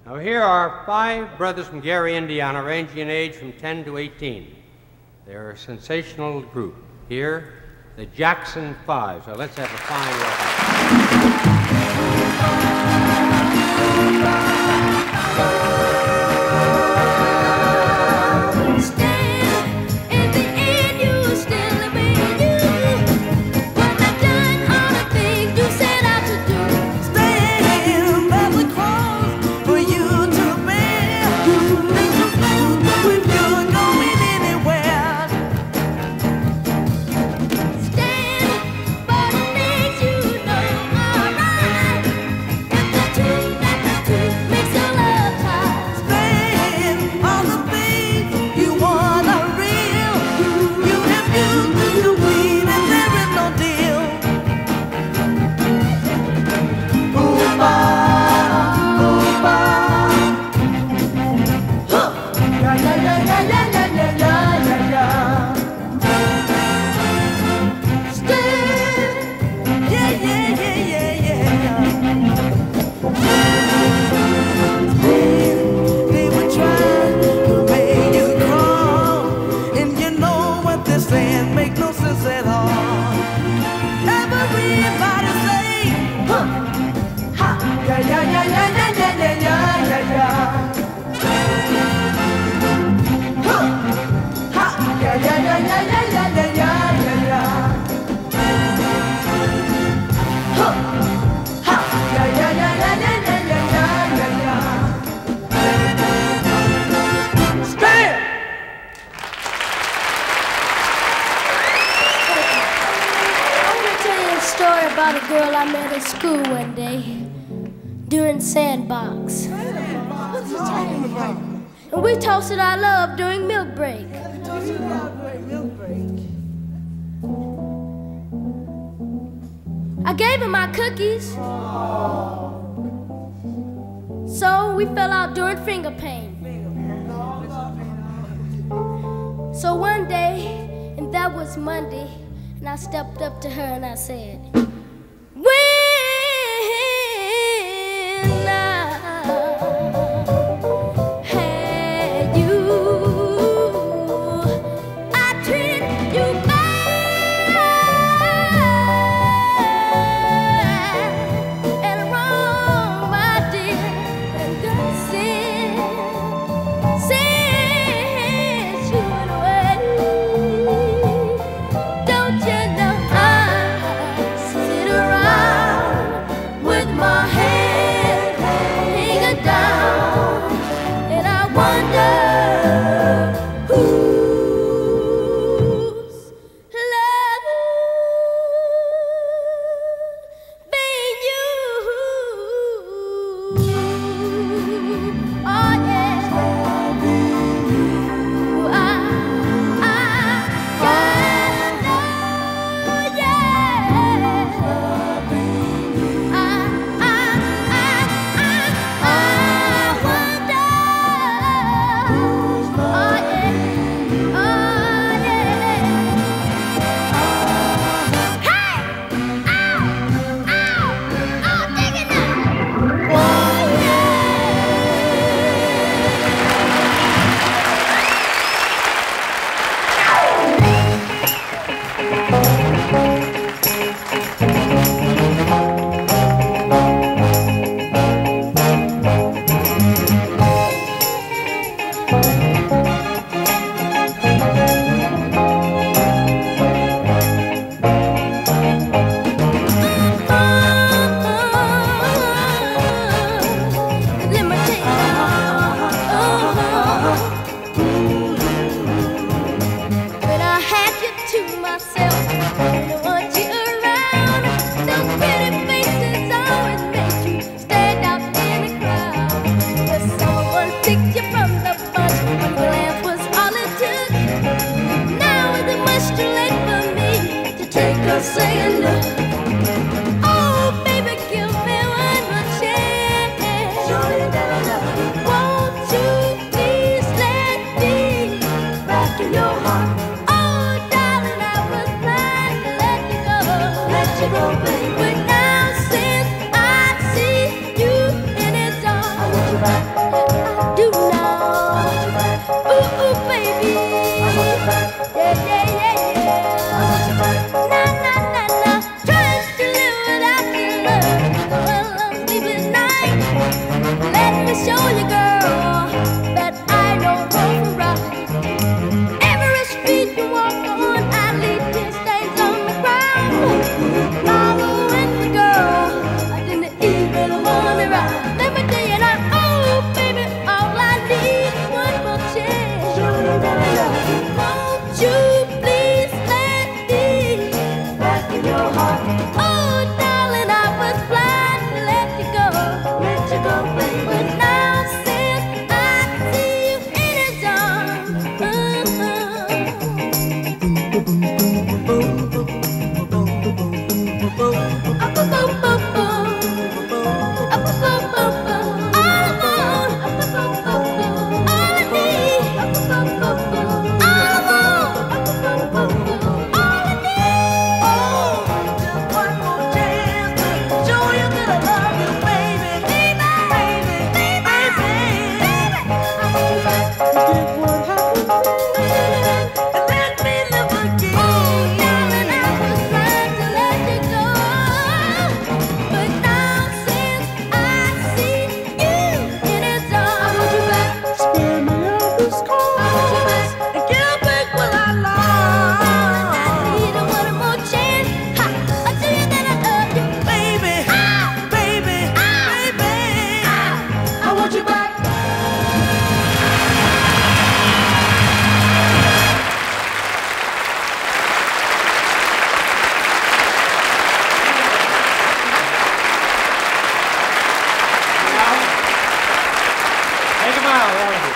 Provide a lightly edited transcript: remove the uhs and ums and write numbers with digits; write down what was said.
Now here are 5 brothers from Gary, Indiana, ranging in age from 10 to 18. They're a sensational group. Here, the Jackson 5. So let's have a fine welcome. About a girl I met at school one day during Sandbox. And we toasted our love during milk break. I gave him my cookies. So we fell out during finger pain. So one day, and that was Monday, and I stepped up to her and I said, saying, oh, baby, give me one more chance. Won't you please let me back in your heart? Oh, darling, I was blind to let you go, baby. But now since I see you in his arms, I want you back. smile, all of you.